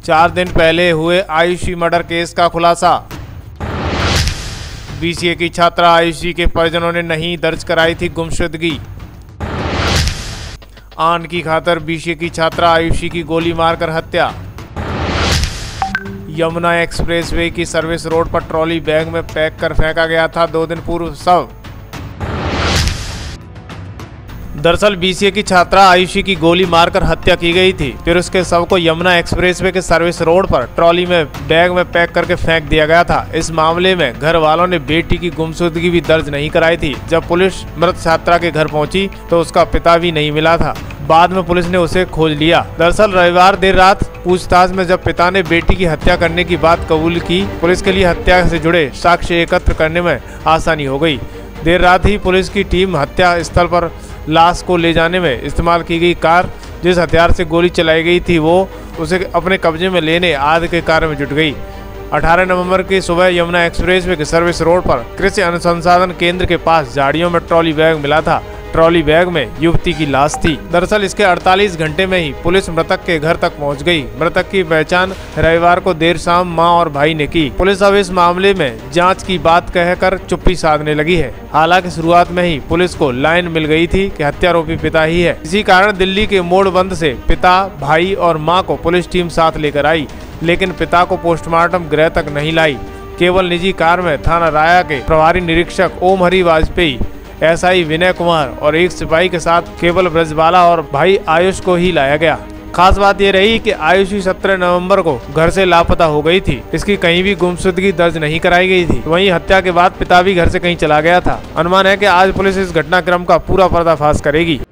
4 दिन पहले हुए आयुषी मर्डर केस का खुलासा। बीसीए की छात्रा आयुषी के परिजनों ने नहीं दर्ज कराई थी गुमशुदगी। आन की खातर बीसीए की छात्रा आयुषी की गोली मारकर हत्या। यमुना एक्सप्रेसवे की सर्विस रोड पर ट्रॉली बैग में पैक कर फेंका गया था 2 दिन पूर्व शव। दरअसल बीसीए की छात्रा आयुषी की गोली मारकर हत्या की गई थी। फिर उसके शव को यमुना एक्सप्रेसवे के सर्विस रोड पर ट्रॉली में बैग में पैक करके फेंक दिया गया था। इस मामले में घर वालों ने बेटी की गुमशुदगी भी दर्ज नहीं कराई थी। जब पुलिस मृत छात्रा के घर पहुंची तो उसका पिता भी नहीं मिला था। बाद में पुलिस ने उसे खोज लिया। दरअसल रविवार देर रात पूछताछ में जब पिता ने बेटी की हत्या करने की बात कबूल की, पुलिस के लिए हत्या से जुड़े साक्ष्य एकत्र करने में आसानी हो गई। देर रात ही पुलिस की टीम हत्या स्थल पर लाश को ले जाने में इस्तेमाल की गई कार, जिस हथियार से गोली चलाई गई थी, वो उसे अपने कब्जे में लेने आदि के कार्य में जुट गई। 18 नवंबर की सुबह यमुना एक्सप्रेसवे के सर्विस रोड पर कृषि अनुसंधान केंद्र के पास झाड़ियों में ट्रॉली बैग मिला था। ट्रॉली बैग में युवती की लाश थी। दरअसल इसके 48 घंटे में ही पुलिस मृतक के घर तक पहुंच गई। मृतक की पहचान रविवार को देर शाम मां और भाई ने की। पुलिस अब इस मामले में जांच की बात कहकर चुप्पी साधने लगी है। हालांकि शुरुआत में ही पुलिस को लाइन मिल गई थी कि हत्यारोपी पिता ही है। इसी कारण दिल्ली के मोड़बंद से पिता, भाई और माँ को पुलिस टीम साथ लेकर आई, लेकिन पिता को पोस्टमार्टम गृह तक नहीं लाई। केवल निजी कार में थाना राया के प्रभारी निरीक्षक ओम हरि वाजपेयी, एसआई विनय कुमार और एक सिपाही के साथ केवल ब्रजबाला और भाई आयुष को ही लाया गया। खास बात यह रही कि आयुषी 17 नवंबर को घर से लापता हो गई थी। इसकी कहीं भी गुमशुदगी दर्ज नहीं कराई गई थी। वहीं हत्या के बाद पिता भी घर से कहीं चला गया था। अनुमान है कि आज पुलिस इस घटनाक्रम का पूरा पर्दाफाश करेगी।